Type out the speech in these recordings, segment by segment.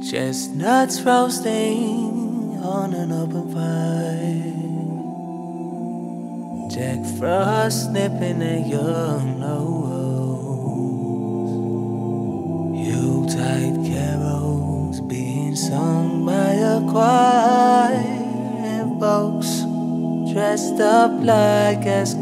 Chestnuts roasting on an open fire, Jack Frost nipping at your nose, Yuletide carols being sung by a choir, and folks dressed up like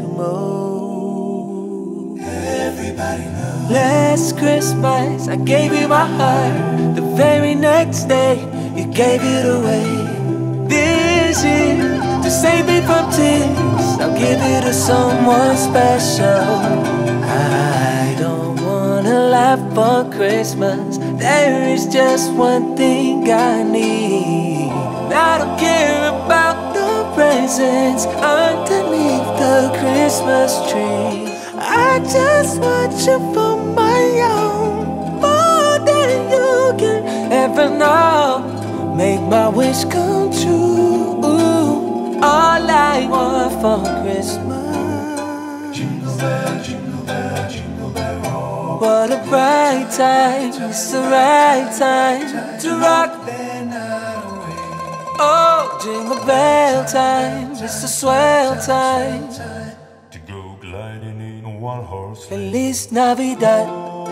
Eskimos. Everybody knows. Last Christmas I gave you my heart. The very next day you gave it away. This year, to save me from tears, I'll give it to someone special. I don't wanna laugh for Christmas. There is just one thing I need. I don't care about the presents underneath the Christmas tree. I just want you for my own, more than you can ever know. Make my wish come true. All I want for Christmas. Jingle bell, jingle bell, jingle bell roll. What a bright time, it's the right time to rock the night away. Oh, jingle bell time, it's the swell time To go gliding in a one-horse sleigh. Feliz Navidad,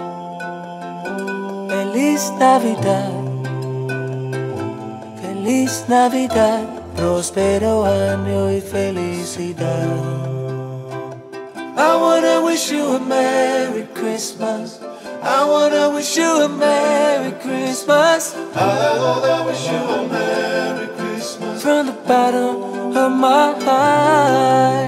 Feliz Navidad, Feliz Navidad, próspero año y felicidad. I wanna wish you a Merry Christmas. I wanna wish you a Merry Christmas. I wanna wish you a Merry Christmas From the bottom of my heart.